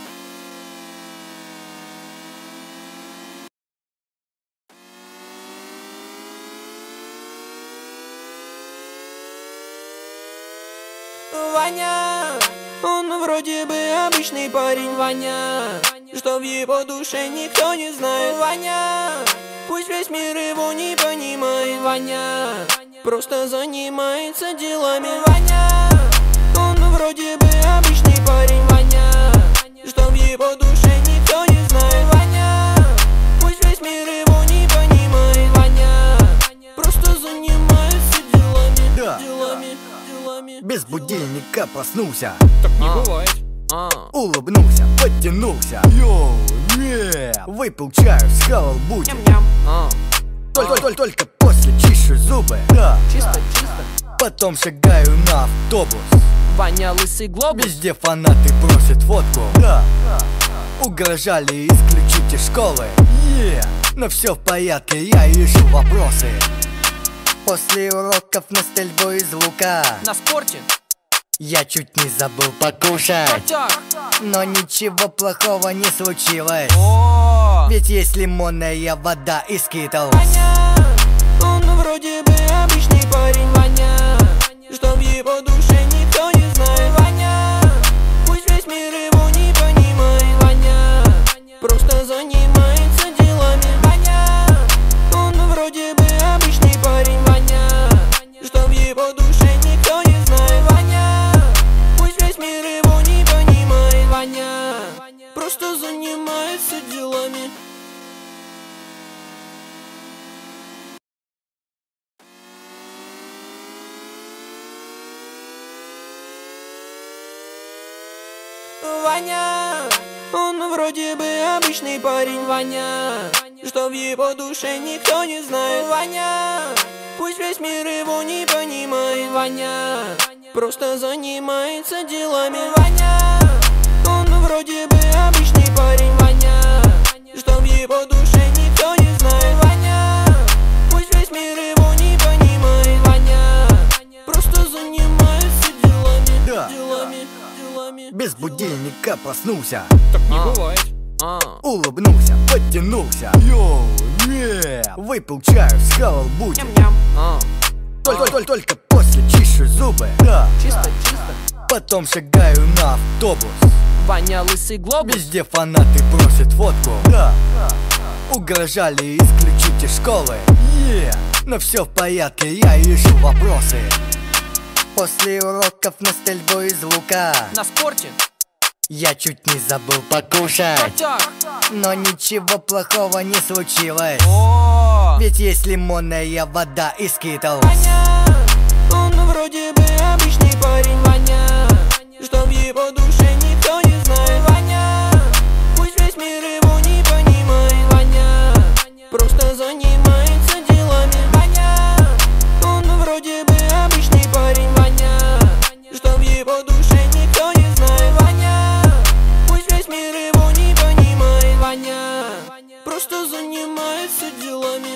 Ваня, он вроде бы обычный парень, Ваня, что в его душе никто не знает, Ваня. Пусть весь мир его не понимает, Ваня, просто занимается делами, Ваня. Он вроде бы обычный парень, Ваня, что в его душе никто не знает, Ваня. Пусть весь мир его не понимает, Ваня, просто занимается делами, Да. делами, делами. Без будильника проснулся, Так не А. бывает. А. улыбнулся, подтянулся. Йоу, не, выпил чаю, схавал бутик. Ням-ням. А. Только, только, только после чищу зубы. Да. Чисто, чисто. Потом шагаю на автобус. Ваня лысый глобус. Везде фанаты просят фотку. Да. Угрожали исключить из школы. Yeah. Но все в порядке, я ищу вопросы. После уроков на стрельбу из лука На спорте. я чуть не забыл покушать, Крутяк. но ничего плохого не случилось. О. Ведь есть лимонная вода из Skittles. Ваня, он вроде бы обычный парень, Ваня, что в его душе никто не знает, Ваня. Пусть весь мир его не понимает, Ваня, просто занимается делами, Ваня. Он вроде бы Ваня, он вроде бы обычный парень, Ваня, что в его душе никто не знает, Ваня. Пусть весь мир его не понимает, Ваня, просто занимается делами, Ваня. Он вроде бы обычный парень, Ваня, что в его душе никто не знает, Ваня. Пусть весь мир его не понимает, Ваня, просто занимается делами, Да. делами, делами. Без будильника проснулся, Так не А. бывает. А. улыбнулся, подтянулся. Йоу, не, выпил чаю, схавал бути. Ням-ням. А. Только, только, только после чищу зубы. Да. Чисто, чисто. Потом шагаю на автобус. Ваня лысый глобус. Везде фанаты просят фотку. Да. Угрожали исключить из школы. Yeah. Но все в порядке, я решу вопросы. После уроков на стрельбу из лука На спорте. я чуть не забыл покушать, Котяк. но ничего плохого не случилось. О. Ведь есть лимонная вода из Skittles. Ваня, он вроде бы обычный парень, Ваня, что в его душе никто не знает, Ваня. Пусть весь мир его не понимает, Ваня, просто занимается делами, Ваня. Он вроде бы обычный парень, Ваня, что в его душе никто не знает, Ваня. Пусть весь мир его не понимает, Ваня, просто занимается делами.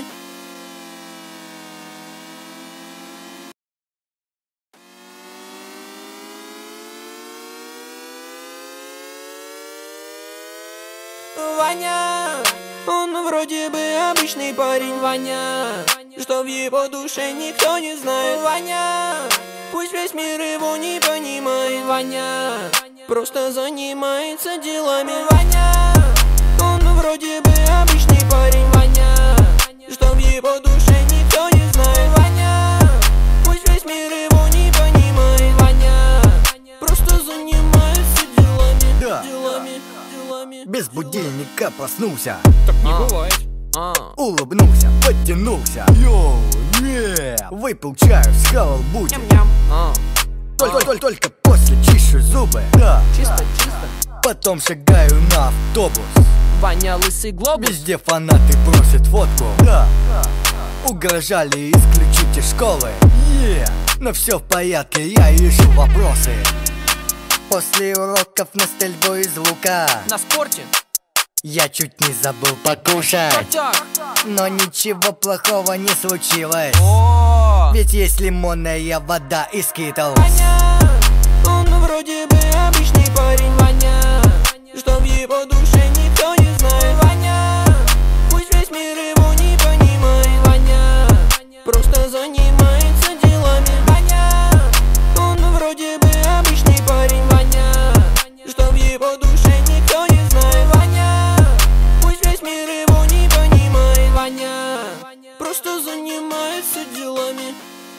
Ваня, он вроде бы обычный парень, Ваня, что в его душе никто не знает, Ваня. Пусть весь мир его не понимает, Ваня, просто занимается делами, Ваня. Он вроде бы обычный парень, Ваня, что в его душе никто не знает, Ваня. Пусть весь мир его не понимает, Ваня, просто занимается делами, Да. делами, делами. Без будильника проснулся, Так не А. бывает. А. улыбнулся, подтянулся. Йоу, не, выпил чаю, схавал бути. Ням-ням. А. Только, только, только после чищу зубы. Да. Чисто, чисто. Потом шагаю на автобус. Ваня лысый глобус. Везде фанаты просят фотку. Да. Угрожали исключить из школы. Yeah. Но все в порядке, я решу вопросы. После уроков на стрельбу из лука На спорте. я чуть не забыл покушать, Котяк. но ничего плохого не случилось. О. Ведь есть лимонная вода из Skittles. Ваня, он вроде бы обычный парень, Ваня, что в его душе никто не знает, Ваня. Пусть весь мир его не понимает, Ваня, просто занимается делами, Ваня. Он вроде бы обычный парень, Ваня, что в его душе никто не знает, Ваня. Пусть весь мир его не понимает, Ваня, просто занимается делами.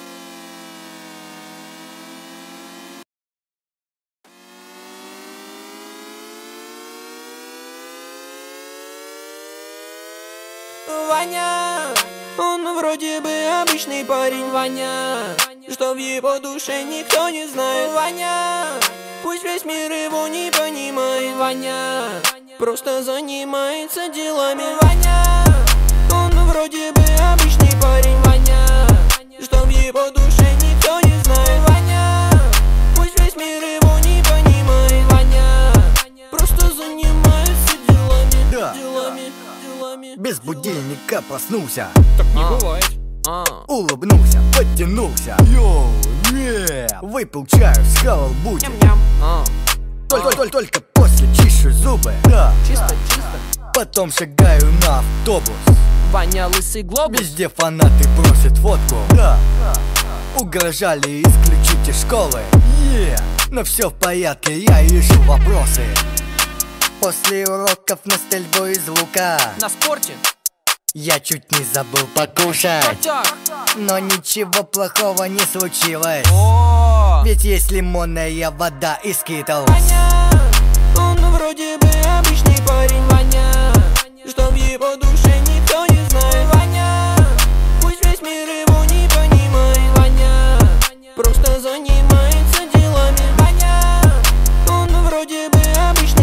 Ваня, он вроде бы обычный парень, Ваня, что в его душе никто не знает, Ваня. Пусть весь мир его не понимает, Ваня, просто занимается делами, Ваня. Он вроде бы обычный парень, Ваня, что в его душе никто не знает, Ваня. Пусть весь мир его не понимает, Ваня, просто занимается делами, Да. делами, делами. Без будильника проснулся, Так не А. бывает. А. улыбнулся, подтянулся. Йоу, не, выпил чаю, схавал бути. Ням-ням. А. Только, только, только после чищу зубы. Да. Чисто, чисто. Потом шагаю на автобус. Ваня лысый глобус. Везде фанаты просят фотку. Да. Угрожали исключить из школы. Yeah. Но все в порядке, я решу вопросы. После уроков на стрельбу из лука На спорте. я чуть не забыл покушать, Котяк. но ничего плохого не случилось. О. Ведь есть лимонная вода из Skittles. Ваня, он вроде бы обычный парень, Ваня, что в его душе никто не знает, Ваня. Пусть весь мир его не понимает, Ваня, просто занимается делами, Ваня. Он вроде бы обычный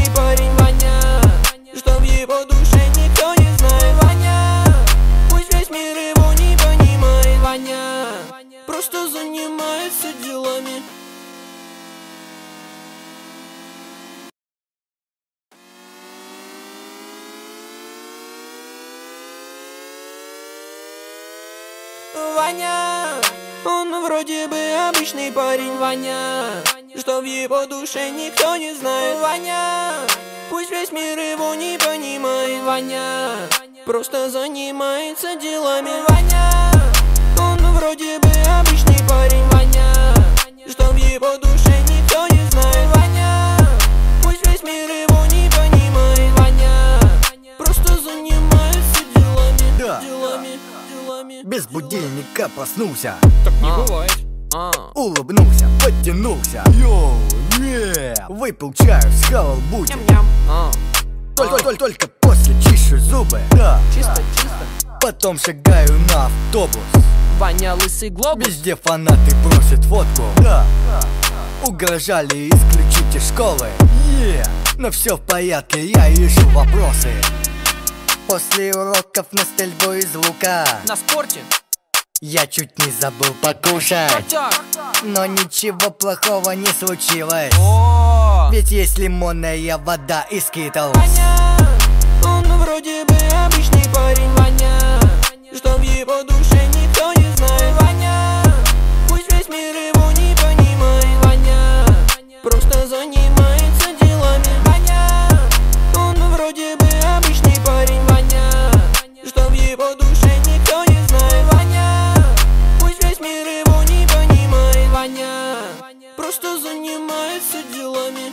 Ваня, он вроде бы обычный парень, Ваня, что в его душе никто не знает, Ваня. Пусть весь мир его не понимает, Ваня, просто занимается делами, Ваня. Он вроде бы обычный парень, Ваня, что в его душе никто не знает, Ваня. Пусть весь мир его не понимает, Ваня, просто занимается делами, Да. делами, делами. Без будильника проснулся, Так не А. бывает. А. улыбнулся, подтянулся. Йоу, не, выпил чаю, схавал бутик. Ням-ням. А. Только, только, только после чищу зубы. Да. Чисто, чисто. Потом шагаю на автобус. Ваня лысый глобус. Везде фанаты просят фотку. Да. Угрожали исключить из школы. Yeah. Но все в порядке, я решу вопросы. После уроков на стрельбу из лука На спорте. я чуть не забыл покушать, Крутяк. но ничего плохого не случилось. О. Ведь есть лимонная вода и скитлс. Ваня, он вроде бы обычный парень, Ваня, что в его душе никто не знает, Ваня. Пусть весь мир его не понимает, Ваня, просто занимается делами, Ваня. Он вроде бы обычный парень, Ваня, что в его душе никто не знает, Ваня. Пусть весь мир его не понимает, Ваня, просто занимается делами.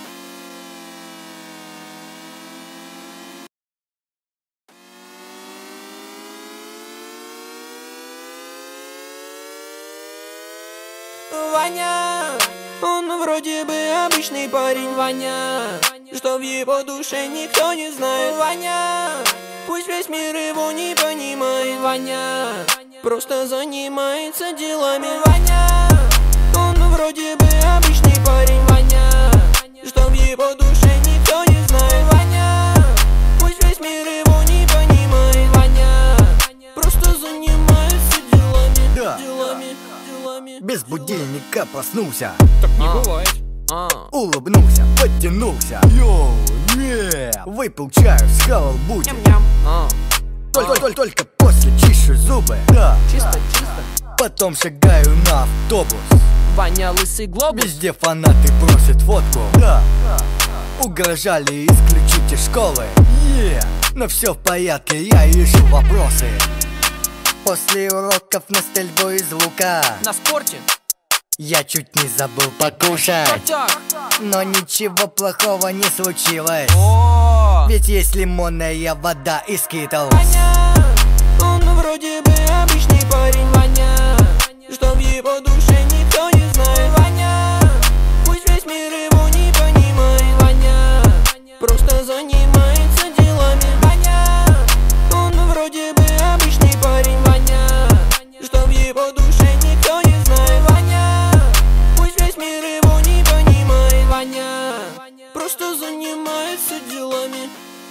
Ваня, он вроде бы обычный парень, Ваня, что в его душе никто не знает, Ваня. Пусть весь мир его не понимает, Ваня, просто занимается делами, Ваня. Он вроде бы обычный парень, Ваня, что в его душе никто не знает, Ваня. Пусть весь мир его не понимает, Ваня, просто занимается делами, Да. делами, делами. Без будильника проснулся, Так не А. бывает. А. улыбнулся, подтянулся. Йоу, не, выпил чаю, схавал бутик. Ням-ням. А. Только, только, только после чищу зубы. Да. Чисто, чисто. Потом шагаю на автобус. Ваня лысый глобус. Везде фанаты просят фотку. Да. Угрожали исключить из школы. Yeah. Но все в порядке, я решу вопросы. После уроков на стрельбу из лука На спорте. я чуть не забыл покушать, Крутяк. но ничего плохого не случилось. О. Ведь есть лимонная вода и скитлс. Ваня, он вроде бы обычный парень, Ваня, что в его душе никто не знает, Ваня. Пусть весь мир его не понимает, Ваня, просто занимается делами, Ваня. Он вроде бы обычный парень, Ваня, что в его душе никто не знает, Ваня. Пусть весь мир его не понимает, Ваня, просто занимается делами.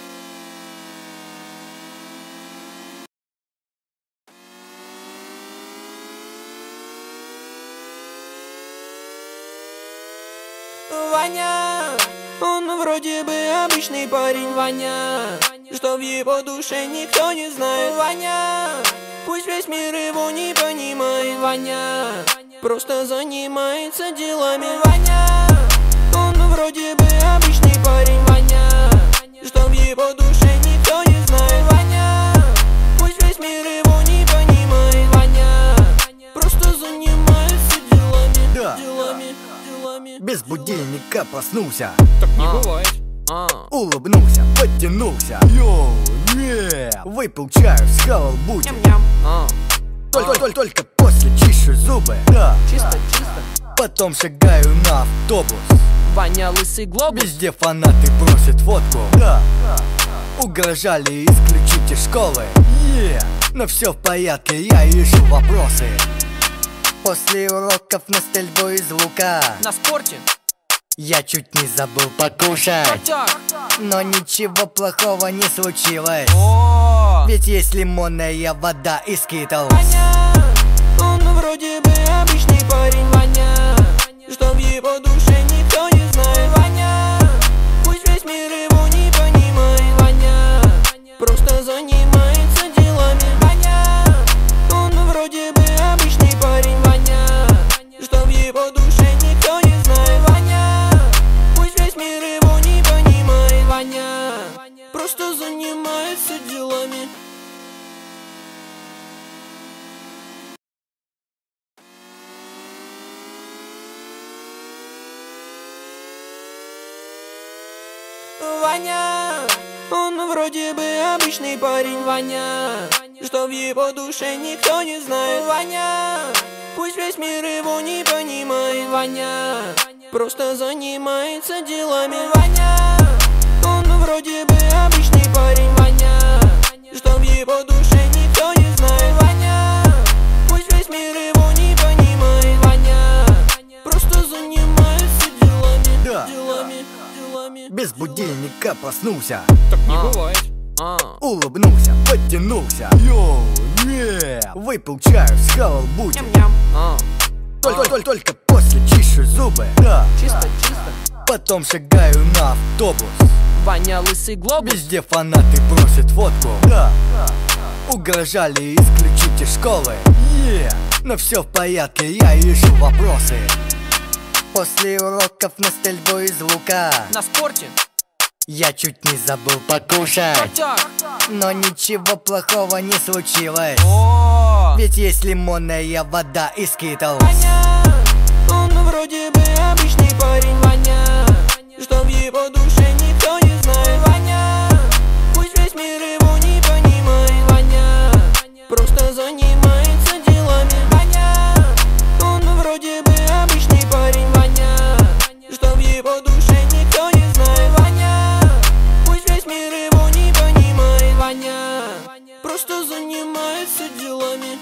Ваня, он вроде бы обычный парень, Ваня, что в его душе никто не знает, Ваня. Пусть весь мир его не понимает, Ваня, просто занимается делами, Ваня. Он вроде бы обычный парень, Ваня, что в его душе никто не знает, Ваня. Пусть весь мир его не понимает, Ваня, просто занимается делами, Да. делами, делами. Без будильника проснулся, Так не А. бывает. А. улыбнулся, подтянулся. Йоу, не, выпил чаю, схавал бутик. Ням-ням. А. Только, только, только после чищу зубы. Да. Чисто, чисто. Потом шагаю на автобус. Ваня лысый глобус. Везде фанаты просят фотку. Да. Угрожали исключить из школы. Yeah. Но все в порядке, я решу вопросы. После уроков на стрельбу из лука На спорте. я чуть не забыл покушать, Крутяк. но ничего плохого не случилось. О. Ведь есть лимонная вода и скитлс. Ваня, он вроде бы обычный парень, Ваня, что в его душе никто не знает, Ваня. Пусть весь мир его не понимает, Ваня, просто занимается делами, Ваня. Он вроде бы обычный просто занимается делами. Ваня, он вроде бы обычный парень, Ваня, что в его душе никто не знает. Ваня, пусть весь мир его не понимает. Ваня, просто занимается делами. Ваня, он вроде бы обычный парень, Ваня, что в его душе никто не знает. Ваня, пусть весь мир его не понимает. Ваня, просто занимается делами, Да. делами, делами. Без будильника проснулся, Так не А. бывает. А. улыбнулся, подтянулся. Йоу, не, выпил чаю, схавал бутик. Ням-ням. А. Только, только, только после чищу зубы. Да. Чисто, чисто. Потом шагаю на автобус. Ваня лысый глобус. Везде фанаты просят фотку. Да. Угрожали исключить из школы. Yeah. Но все в порядке, я решу вопросы. После уроков на стрельбу из лука На спорте. я чуть не забыл покушать. Крутяк. Но ничего плохого не случилось. О. Ведь есть лимонная вода и скитлс. Ваня, он вроде бы обычный парень, Ваня, что в его душе никто не знает. Ваня, пусть весь мир его не понимает. Ваня, просто занимается делами. Ваня, он вроде бы обычный парень, Ваня, что в его душе никто не знает. Ваня, пусть весь мир его не понимает. Ваня, просто занимается делами.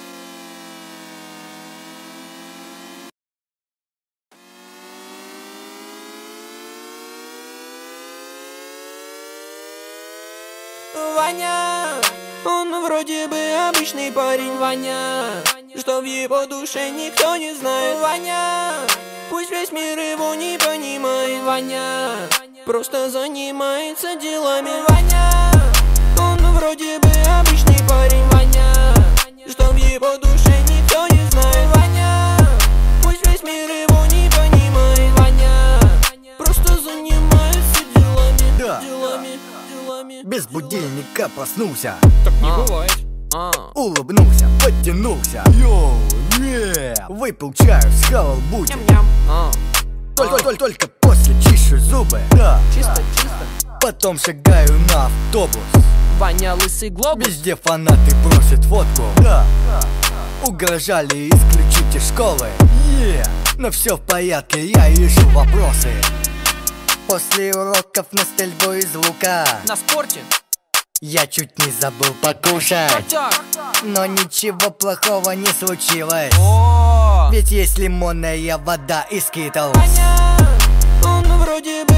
Ваня, он вроде бы обычный парень, Ваня, что в его душе никто не знает. Ваня, пусть весь мир его не понимает. Ваня, просто занимается делами. Ваня, он вроде бы обычный парень, Ваня, что в его душе никто не знает. Ваня, пусть весь мир его не понимает. Ваня, просто занимается делами, Да. делами, делами. Без будильника проснулся, Так не А. бывает. А. улыбнулся, подтянулся. Йоу, не, выпил чаю, схавал бутик. Ням-ням. А. Только, только, только после чищу зубы. Да. Чисто, чисто. Потом шагаю на автобус. Ваня лысый глобус. Везде фанаты просят фотку. Да. Угрожали исключить из школы. Yeah. Но все в порядке, я решу вопросы. После уроков на стрельбу из лука На спорте. я чуть не забыл покушать. Крутяк. Но ничего плохого не случилось. О. Ведь есть лимонная вода и скитлс. Ваня, он вроде бы